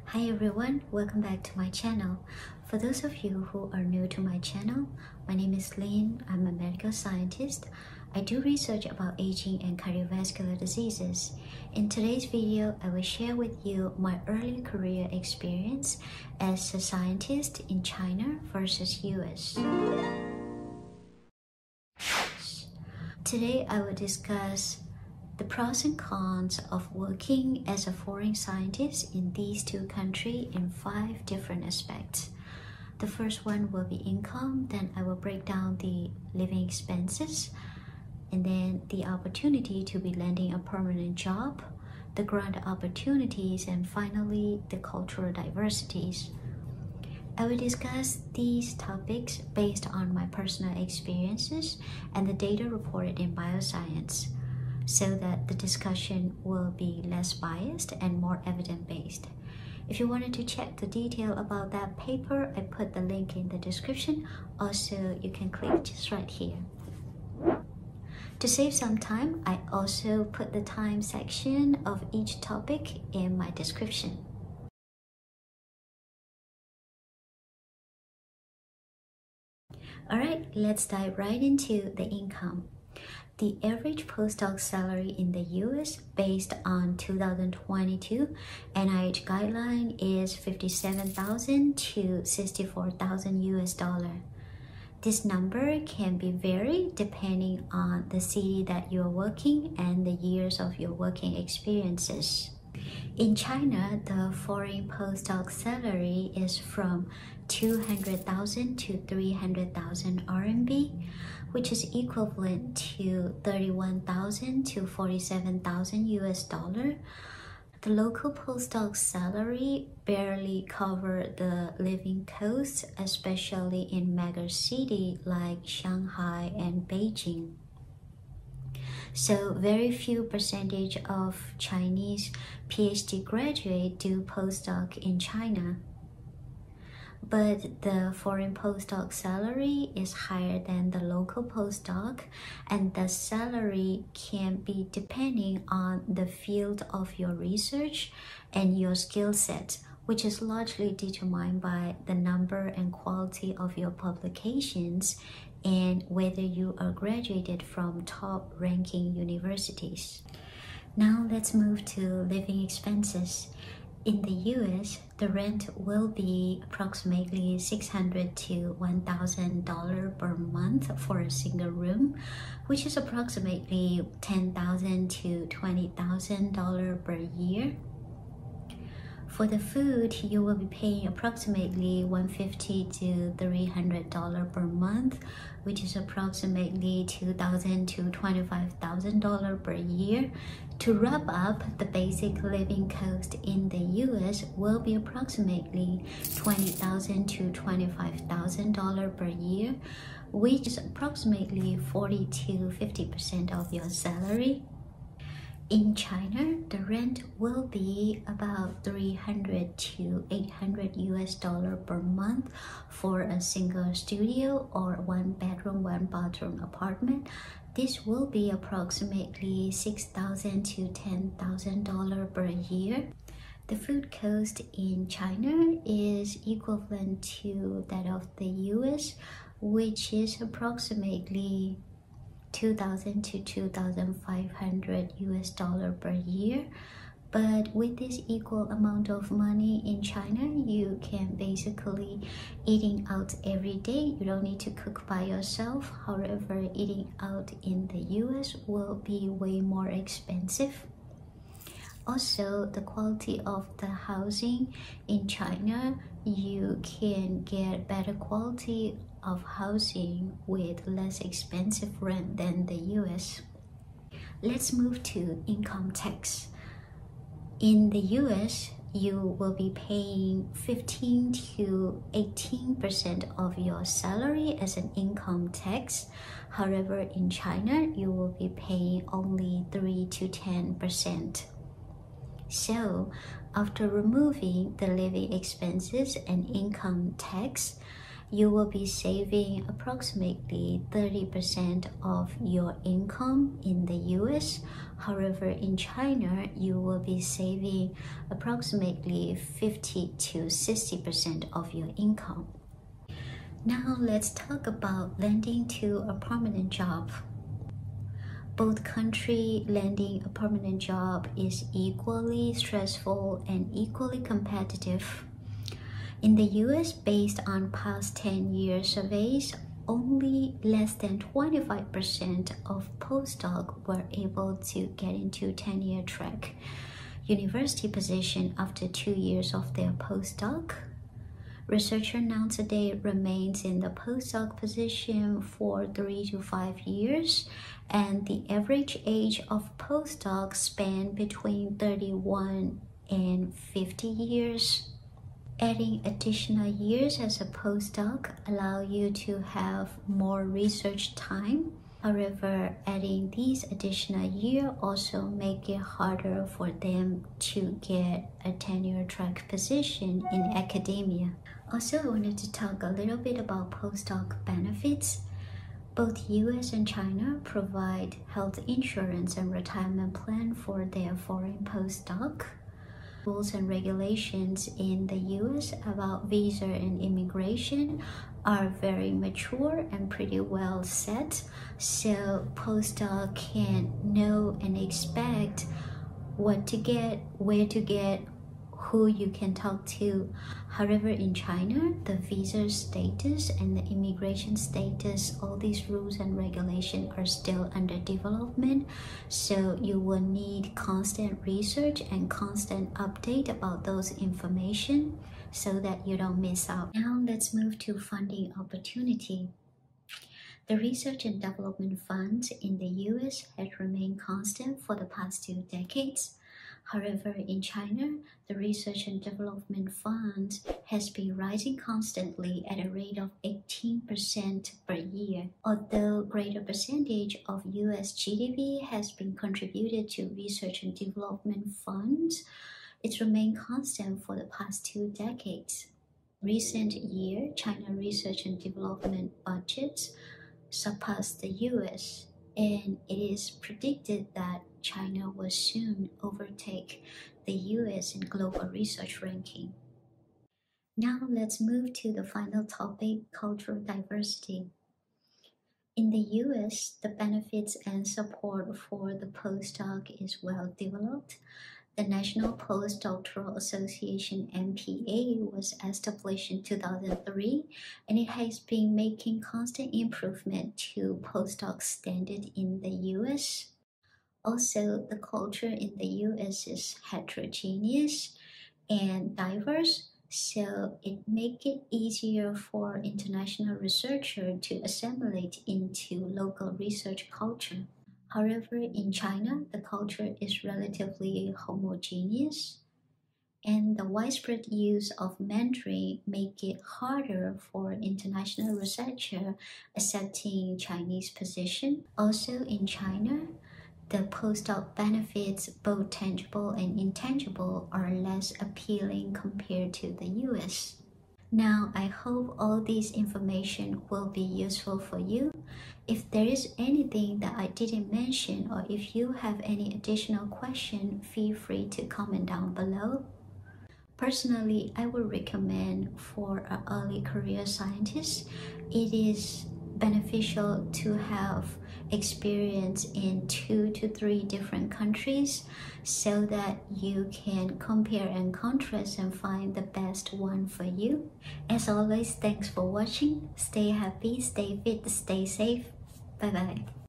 Hi everyone, welcome back to my channel. For those of you who are new to my channel, my name is Lynn. I'm a medical scientist. I do research about aging and cardiovascular diseases. In today's video, I will share with you my early career experience as a scientist in China versus US. Today I will discuss the pros and cons of working as a foreign scientist in these two countries in 5 different aspects. The first one will be income, then I will break down the living expenses, and then the opportunity to be landing a permanent job, the grant opportunities, and finally the cultural diversities. I will discuss these topics based on my personal experiences and the data reported in Bioscience, so that the discussion will be less biased and more evidence-based. If you wanted to check the detail about that paper, I put the link in the description. Also, you can click just right here. To save some time, I also put the time section of each topic in my description. Alright, let's dive right into the income. The average postdoc salary in the US based on 2022 NIH guideline is $57,000 to $64,000 US dollar. This number can be varied depending on the city that you're working and the years of your working experiences. In China, the foreign postdoc salary is from 200,000 to 300,000 RMB, which is equivalent to 31,000 to 47,000 US dollar. The local postdoc salary barely cover the living costs, especially in mega cities like Shanghai and Beijing. So very few percentage of Chinese PhD graduate do postdoc in China. But the foreign postdoc salary is higher than the local postdoc, and the salary can be depending on the field of your research and your skill set, which is largely determined by the number and quality of your publications and whether you are graduated from top-ranking universities. Now let's move to living expenses. In the US, the rent will be approximately $600 to $1,000 per month for a single room, which is approximately $10,000 to $20,000 per year. For the food, you will be paying approximately $150 to $300 per month, which is approximately $2,000 to $25,000 per year. To wrap up, the basic living cost in the US will be approximately $20,000 to $25,000 per year, which is approximately 40 to 50% of your salary. In China, the rent will be about $300 to $800 US dollar per month for a single studio or 1-bedroom, 1-bathroom apartment. This will be approximately $6,000 to $10,000 per year. The food cost in China is equivalent to that of the US, which is approximately $2,000 to $2,500 US dollar per year. But with this equal amount of money in China, you can basically eating out every day. You don't need to cook by yourself. However, eating out in the US will be way more expensive. Also, the quality of the housing in China, you can get better quality of housing with less expensive rent than the US. Let's move to income tax. In the US, you will be paying 15 to 18% of your salary as an income tax. However, in China, you will be paying only 3 to 10%. So, after removing the living expenses and income tax, you will be saving approximately 30% of your income in the US. However, in China, you will be saving approximately 50 to 60% of your income. Now let's talk about landing to a permanent job. Both countries landing a permanent job is equally stressful and equally competitive. In the US, based on past 10-year surveys, only less than 25% of postdoc were able to get into tenure track university position after 2 years of their postdoc. Researcher now today remains in the postdoc position for 3 to 5 years, and the average age of postdocs span between 31 and 50 years. Adding additional years as a postdoc allow you to have more research time. However, adding these additional years also make it harder for them to get a tenure track position in academia. Also, I wanted to talk a little bit about postdoc benefits. Both US and China provide health insurance and retirement plan for their foreign postdoc. Rules and regulations in the US about visa and immigration are very mature and pretty well set, so postdoc can know and expect what to get, where to get, who you can talk to. However, in China, the visa status and the immigration status, all these rules and regulations are still under development, so you will need constant research and constant update about those information so that you don't miss out. Now let's move to funding opportunity. The research and development funds in the US had remained constant for the past 2 decades. However, in China, the research and development fund has been rising constantly at a rate of 18% per year. Although greater percentage of US GDP has been contributed to research and development funds, it's remained constant for the past 2 decades. Recent year, China research and development budgets surpassed the US, and it is predicted that China will soon overtake the US in global research ranking. Now let's move to the final topic, cultural diversity. In the US, the benefits and support for the postdoc is well developed. The National Postdoctoral Association (NPA) was established in 2003, and it has been making constant improvement to postdoc standard in the US. Also, the culture in the US is heterogeneous and diverse, so it makes it easier for international researchers to assimilate into local research culture. However, in China, the culture is relatively homogeneous, and the widespread use of Mandarin make it harder for international researchers accepting Chinese position. Also, in China, the postdoc benefits, both tangible and intangible, are less appealing compared to the US. Now, I hope all this information will be useful for you. If there is anything that I didn't mention, or if you have any additional question, feel free to comment down below. Personally, I would recommend for an early career scientist, it is beneficial to have experience in 2 to 3 different countries so that you can compare and contrast and find the best one for you. As always, thanks for watching. Stay happy, stay fit, stay safe. Bye bye.